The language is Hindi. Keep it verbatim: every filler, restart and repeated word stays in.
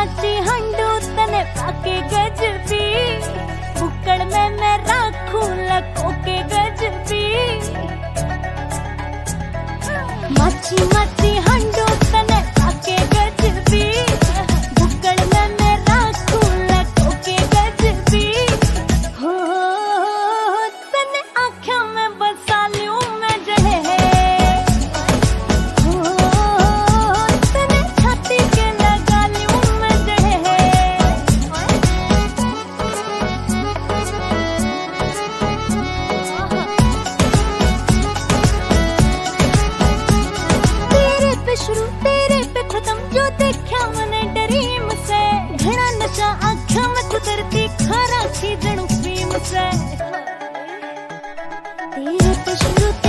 मची हंडू तने पाके गजबी, बुक्कड़ में मैं राखू लको के गजबी। मची मची हंडू तने पाके गजबी, बुक्कड़ में मैं राखू लको के गजबी। हो तने आँखों में बसा लूं मैं जहे, शुरू तेरे पे खत्म जो देखा मैंने ड्रीम से, घना नशा आँखों में कुदरती खारा खींचणू फिल्म से। तेरे पे शुरू